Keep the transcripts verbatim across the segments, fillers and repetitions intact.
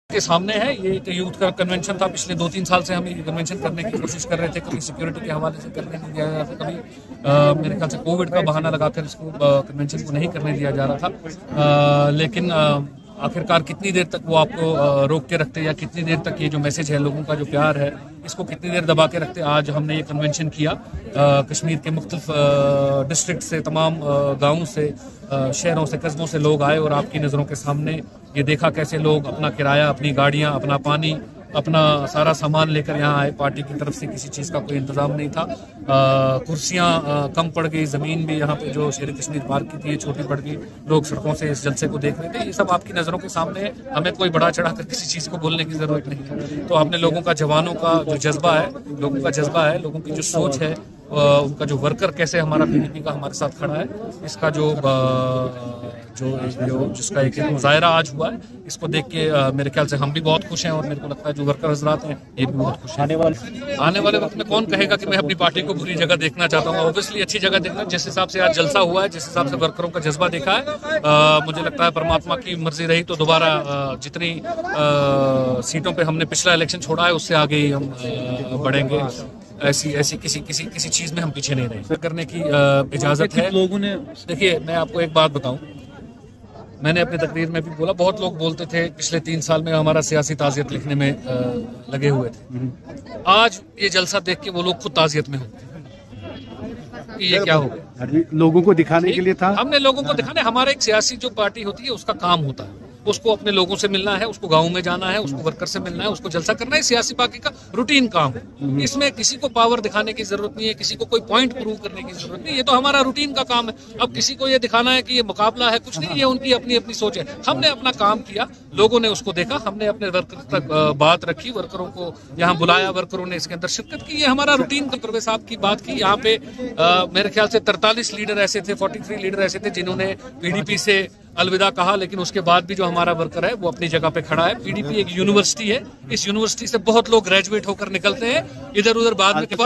के सामने है। ये एक यूथ का कन्वेंशन था। पिछले दो तीन साल से हम ये कन्वेंशन करने की कोशिश कर रहे थे। कभी सिक्योरिटी के हवाले से करने नहीं दिया जा रहा था, कभी आ, मेरे ख्याल से कोविड का बहाना लगाकर इसको कन्वेंशन को नहीं करने दिया जा रहा था। आ, लेकिन आ, आखिरकार कितनी देर तक वो आपको आ, रोक के रखते या कितनी देर तक ये जो मैसेज है लोगों का जो प्यार है इसको कितनी देर दबा के रखते। आज हमने ये कन्वेंशन किया आ, कश्मीर के मुख्तलिफ डिस्ट्रिक्ट से, तमाम गाँवों से, आ, शहरों से, कस्बों से लोग आए और आपकी नज़रों के सामने ये देखा कैसे लोग अपना किराया, अपनी गाड़ियाँ, अपना पानी, अपना सारा सामान लेकर यहाँ आए। पार्टी की तरफ से किसी चीज़ का कोई इंतजाम नहीं था। कुर्सियाँ कम पड़ गई, ज़मीन भी यहाँ पे जो शेर कश्मीर पार्क की थी छोटी पड़ गई। लोग सड़कों से इस जलसे को देख रहे थे। ये सब आपकी नज़रों के सामने है। हमें कोई बढ़ा चढ़ा कर किसी चीज़ को बोलने की ज़रूरत नहीं है। तो आपने लोगों का, जवानों का जो जज्बा है, लोगों का जज्बा है, लोगों की जो सोच है, उनका जो वर्कर कैसे हमारा पीडीपी का हमारे साथ खड़ा है, इसका जो जो, जो जिसका एक मुजाहरा आज हुआ है, इसको देख के आ, मेरे ख्याल से हम भी बहुत खुश हैं और मेरे को लगता है जो वर्कर हजरात हैं ये भी बहुत खुश हैं। आने वाले आने वाले वक्त में कौन कहेगा कि मैं अपनी पार्टी को बुरी जगह देखना चाहता हूँ। ऑब्वियसली अच्छी जगह देखना। जिस हिसाब से आज जलसा हुआ है, जिस हिसाब से वर्करों का जज्बा देखा है, आ, मुझे लगता है परमात्मा की मर्जी रही तो दोबारा जितनी आ, सीटों पर हमने पिछला इलेक्शन छोड़ा है उससे आगे ही हम आ, बढ़ेंगे। ऐसी ऐसी किसी किसी किसी चीज में हम पीछे नहीं रहे। करने की इजाजत है लोगों ने। देखिए, मैं आपको एक बात बताऊं, मैंने अपनी तकरीर में भी बोला, बहुत लोग बोलते थे पिछले तीन साल में हमारा सियासी ताज़ियत लिखने में आ, लगे हुए थे। आज ये जलसा देख के वो लोग खुद ताज़ियत में होते। ये क्या हो गया? लोगों को दिखाने के लिए था। हमने लोगों को दिखाने, हमारा एक सियासी जो पार्टी होती है उसका काम होता है, उसको अपने लोगों से मिलना है, उसको गाँव में जाना है, उसको वर्कर से मिलना है, उसको जलसा करना है। सियासी पार्टी का रूटीन काम है। इसमें किसी को पावर दिखाने की जरूरत नहीं है, किसी को कोई पॉइंट प्रूव करने की जरूरत नहीं है। ये तो हमारा रूटीन का काम है। अब किसी को ये दिखाना है कि ये मुकाबला है, कुछ नहीं, ये उनकी अपनी अपनी सोच है। हमने अपना काम किया, लोगों ने उसको देखा, हमने अपने वर्कर तक बात रखी, वर्करों को यहाँ बुलाया, वर्करों ने इसके अंदर शिरकत की। ये हमारा रूटीन का। परवेज साहब की बात की, यहाँ पे आ, मेरे ख्याल से तरतालीस लीडर ऐसे थे, तैंतालीस लीडर ऐसे थे जिन्होंने पीडीपी से अलविदा कहा, लेकिन उसके बाद भी जो हमारा वर्कर है वो अपनी जगह पे खड़ा है। पीडीपी एक यूनिवर्सिटी है, इस यूनिवर्सिटी से बहुत लोग ग्रेजुएट होकर निकलते हैं, इधर उधर बाद में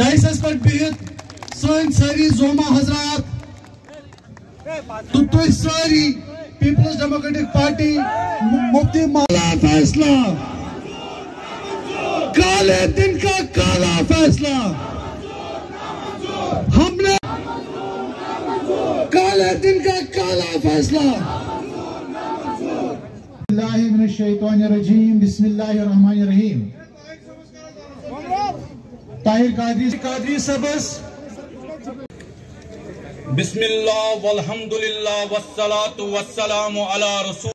सारी पीपल्स डेमोक्रेटिक पार्टी मुफ्ती फैसला, काले दिन का काला फैसला, हमने काले दिन का काला फैसला। बिस्मिल्लाहिर्रहमानिर्रहीम। ताहिर कादरी कादरी सबस। बिस्मिल्लाह वल्हम्दुलिल्लाह वस्सलातु वस्सलामु अला रसूल।